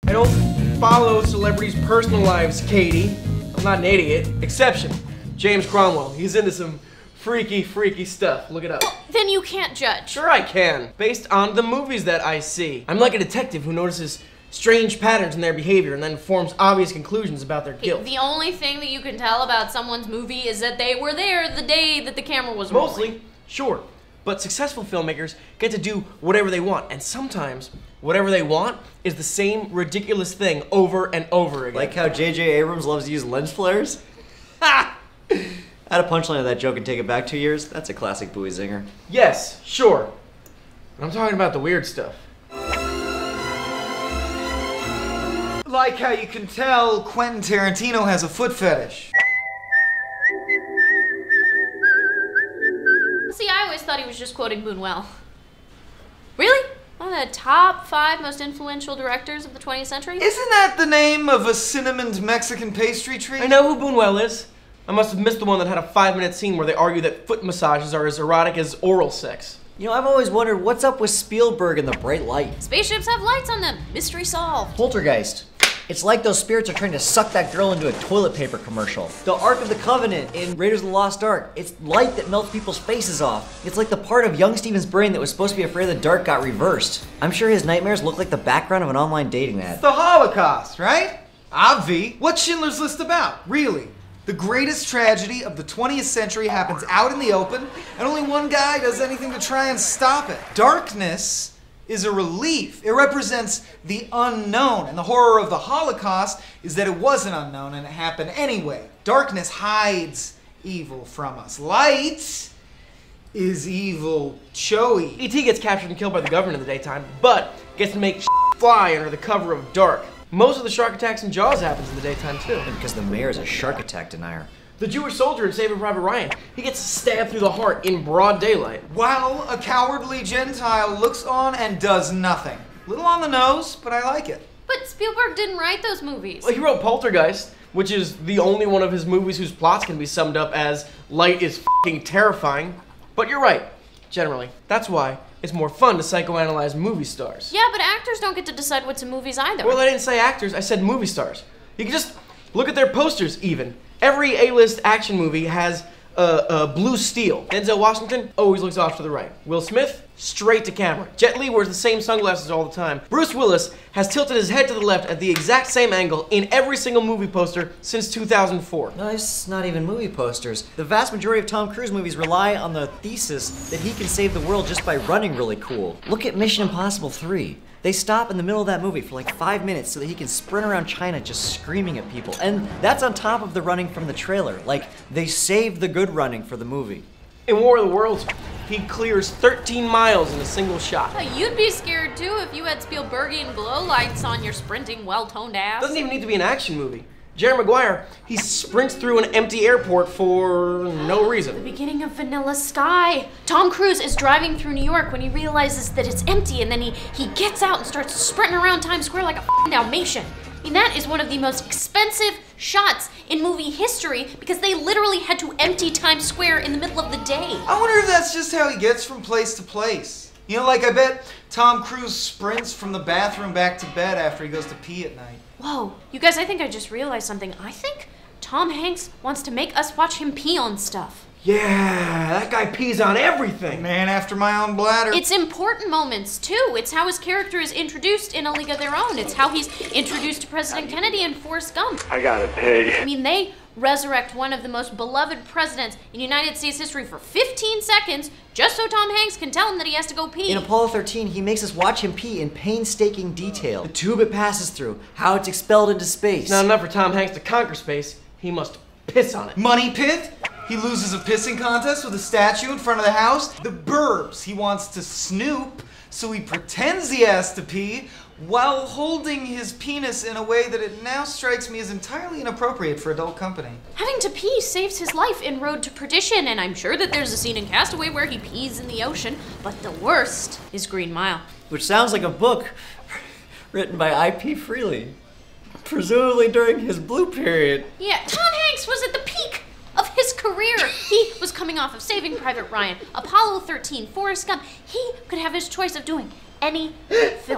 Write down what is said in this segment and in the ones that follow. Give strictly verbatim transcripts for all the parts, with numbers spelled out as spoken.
I don't follow celebrities' personal lives, Katie. I'm not an idiot. Exception, James Cromwell. He's into some freaky, freaky stuff. Look it up. Then you can't judge. Sure I can, based on the movies that I see. I'm like a detective who notices strange patterns in their behavior and then forms obvious conclusions about their guilt. The only thing that you can tell about someone's movie is that they were there the day that the camera was rolling. Mostly, sure. But successful filmmakers get to do whatever they want, and sometimes whatever they want is the same ridiculous thing over and over again. Like how J J Abrams loves to use lens flares? Ha! Add a punchline to that joke and take it back two years. That's a classic Bowie zinger. Yes, sure. I'm talking about the weird stuff. Like how you can tell Quentin Tarantino has a foot fetish. See, I always thought he was just quoting Buñuel. Really? One of the top five most influential directors of the twentieth century? Isn't that the name of a cinnamoned Mexican pastry treat? I know who Buñuel is. I must have missed the one that had a five-minute scene where they argue that foot massages are as erotic as oral sex. You know, I've always wondered what's up with Spielberg and the bright light. Spaceships have lights on them. Mystery solved. Poltergeist. It's like those spirits are trying to suck that girl into a toilet paper commercial. The Ark of the Covenant in Raiders of the Lost Ark. It's light that melts people's faces off. It's like the part of young Steven's brain that was supposed to be afraid of the dark got reversed. I'm sure his nightmares look like the background of an online dating ad. The Holocaust, right? Obvi. What's Schindler's List about, really? The greatest tragedy of the twentieth century happens out in the open, and only one guy does anything to try and stop it. Darkness is a relief. It represents the unknown, and the horror of the Holocaust is that it wasn't unknown and it happened anyway. Darkness hides evil from us. Light is evil showy. E T gets captured and killed by the government in the daytime, but gets to make fly under the cover of dark. Most of the shark attacks in Jaws happens in the daytime too. Because the mayor is a shark attack denier. The Jewish soldier in Saving Private Ryan, he gets stabbed through the heart in broad daylight. While a cowardly Gentile looks on and does nothing. Little on the nose, but I like it. But Spielberg didn't write those movies. Well, he wrote Poltergeist, which is the only one of his movies whose plots can be summed up as light is f***ing terrifying. But you're right, generally. That's why it's more fun to psychoanalyze movie stars. Yeah, but actors don't get to decide what's in movies either. Well, I didn't say actors, I said movie stars. You can just look at their posters even. Every A-list action movie has uh, uh, blue steel. Denzel Washington always looks off to the right. Will Smith, straight to camera. Jet Li wears the same sunglasses all the time. Bruce Willis has tilted his head to the left at the exact same angle in every single movie poster since two thousand four. No, it's not even movie posters. The vast majority of Tom Cruise movies rely on the thesis that he can save the world just by running really cool. Look at Mission Impossible three. They stop in the middle of that movie for like five minutes so that he can sprint around China just screaming at people. And that's on top of the running from the trailer. Like, they saved the good running for the movie. In War of the Worlds, he clears thirteen miles in a single shot. Uh, You'd be scared too if you had Spielbergian glow lights on your sprinting, well-toned ass. Doesn't even need to be an action movie. Jerry Maguire, he sprints through an empty airport for no The reason. beginning of Vanilla Sky. Tom Cruise is driving through New York when he realizes that it's empty, and then he, he gets out and starts sprinting around Times Square like a f***ing Dalmatian. I mean, that is one of the most expensive shots in movie history because they literally had to empty Times Square in the middle of the day. I wonder if that's just how he gets from place to place. You know, like I bet Tom Cruise sprints from the bathroom back to bed after he goes to pee at night. Whoa, you guys, I think I just realized something. I think Tom Hanks wants to make us watch him pee on stuff. Yeah, that guy pees on everything. Man after my own bladder. It's important moments, too. It's how his character is introduced in A League of Their Own. It's how he's introduced to President Kennedy in Forrest Gump. I got a pig. I mean, they resurrect one of the most beloved presidents in United States history for fifteen seconds just so Tom Hanks can tell him that he has to go pee. In Apollo thirteen, he makes us watch him pee in painstaking detail. The tube it passes through, how it's expelled into space. It's not enough for Tom Hanks to conquer space. He must piss on it. Money Pit? He loses a pissing contest with a statue in front of the house. The Burbs. He wants to snoop, so he pretends he has to pee while holding his penis in a way that it now strikes me as entirely inappropriate for adult company. Having to pee saves his life in Road to Perdition, and I'm sure that there's a scene in Castaway where he pees in the ocean, but the worst is Green Mile. Which sounds like a book written by I P Freely. Presumably during his blue period. Yeah, Tom Hanks was at the peak of his career. He was coming off of Saving Private Ryan, Apollo thirteen, Forrest Gump. He could have his choice of doing any film. But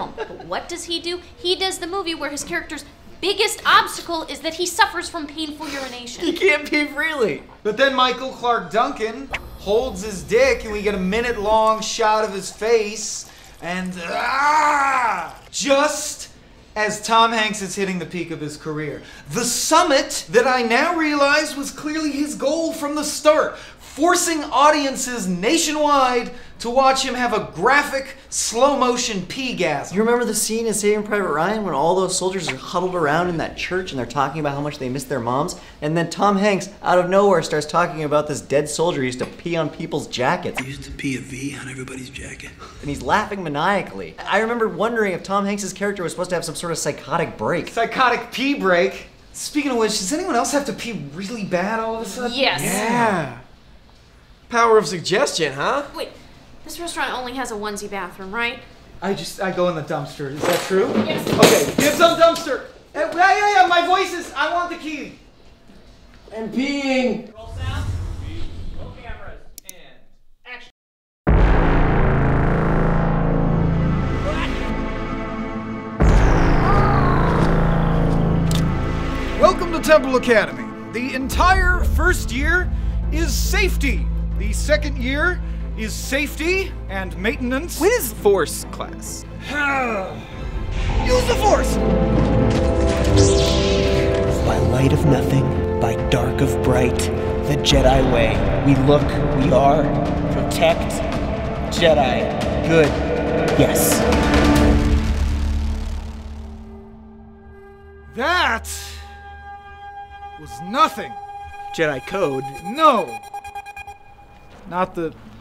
what does he do? He does the movie where his character's biggest obstacle is that he suffers from painful urination. He can't pee freely. But then Michael Clark Duncan holds his dick and we get a minute long shot of his face and ah, just as Tom Hanks is hitting the peak of his career. The summit that I now realize was clearly his goal from the start, forcing audiences nationwide to watch him have a graphic, slow-motion pee-gasm. You remember the scene in Saving Private Ryan when all those soldiers are huddled around in that church and they're talking about how much they miss their moms? And then Tom Hanks, out of nowhere, starts talking about this dead soldier who used to pee on people's jackets. He used to pee a V on everybody's jacket. And he's laughing maniacally. I remember wondering if Tom Hanks' character was supposed to have some sort of psychotic break. Psychotic pee break. Speaking of which, does anyone else have to pee really bad all of a sudden? Yes. Yeah. Power of suggestion, huh? Wait, this restaurant only has a onesie bathroom, right? I just, I go in the dumpster. Is that true? Yes. Okay, dibs on dumpster. Uh, Yeah, yeah, yeah, my voice is, I want the key. And peeing. Roll sound. Roll cameras. And action. Welcome to Temple Academy. The entire first year is safety. The second year is safety and maintenance. When is Force class? Use the Force! By light of nothing, by dark of bright, the Jedi way. We look, we are, protect, Jedi, good, yes. That was nothing. Jedi code. No. Not the